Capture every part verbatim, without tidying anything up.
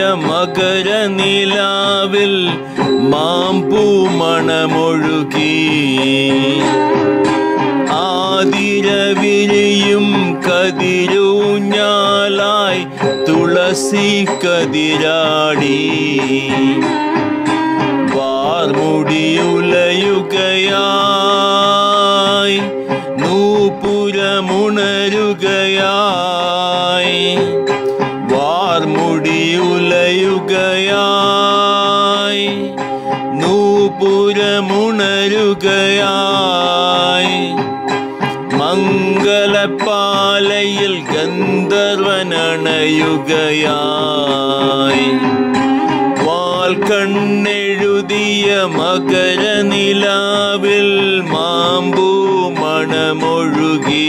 മകരനിലാവിൽ മാമ്പൂമണമൊഴുകി ആതിരവിരിയും കതിരൂഞ്ഞാലായി തുളസി കതിരാടി വാർമുടിയുലയുകയായി നൂപുരമുണരുകയായി വാർമുടിയുലയുകയായി നൂപുരമുണരുകയായി മംഗലപ്പാലയിൽ ഗന്ധർവനണയുകയായി വാൽക്കണ്ണെഴുതിയ മകരനിലാവിൽ മാമ്പൂ മണമൊഴുകി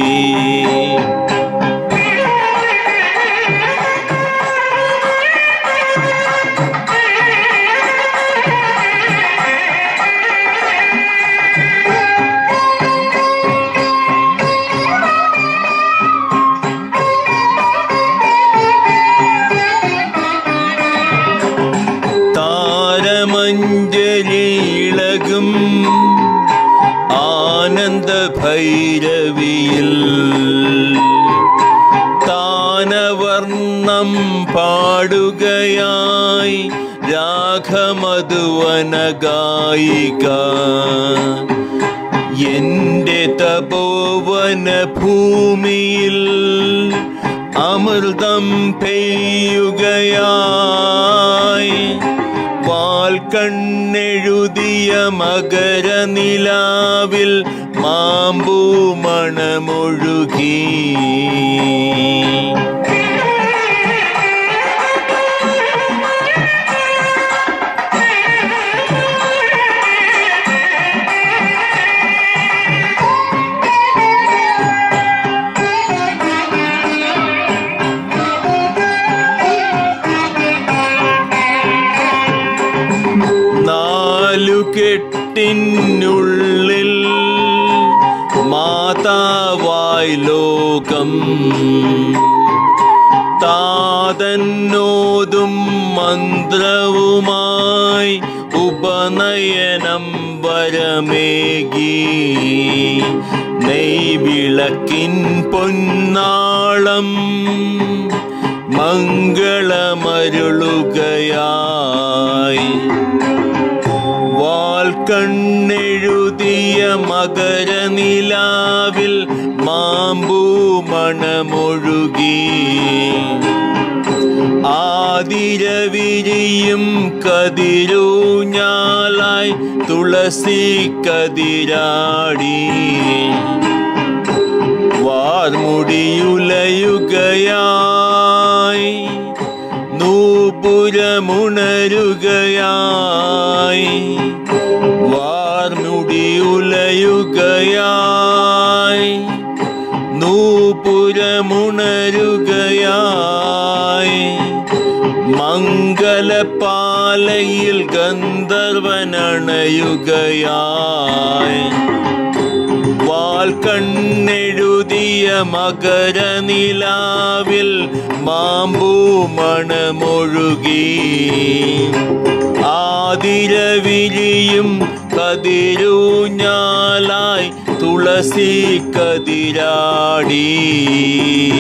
താരമഞ്ജലിളകും ആനന്ദഭൈരവിയിൽ താനവർണം പാടുകയായി രാഗമധുവന ഗായിക എൻ്റെ തപോവന ഭൂമിയിൽ അമൃതം പെയ്യുകയായി വാൽക്കണ്ണെഴുതിയ മകരനിലാവിൽ മാമ്പൂ മണമൊഴുകി നാലുകെട്ടിനുള്ളിൽ മാതാവായി ലോകം താതന്നോതും മന്ത്രവുമായി ഉപനയനം വരമേകി നെയ്വിളക്കിൻ പൊന്നാളം മംഗളമരുളുകയായി വാൽക്കണ്ണെഴുതിയ മകരനിലാവിൽ മാമ്പൂ മണമൊഴുകി ആതിരവിരിയും കതിരൂഞ്ഞാലായി തുളസി കതിരാടി വാർമുടിയുലയുകയായി നൂപുരമുണരുകയായി വാർമുടിയുലയുകയായി നൂപുരമുണരുകയായി മംഗലപ്പാലയിൽ ഗന്ധർവനണയുകയായി വാൽക്കണ്ണെഴുതിയ മകരനിലാവിൽ മാമ്പൂ മണമൊഴുകി ആതിരവിരിയും കതിരൂഞ്ഞാലായി തുളസി കതിരാടി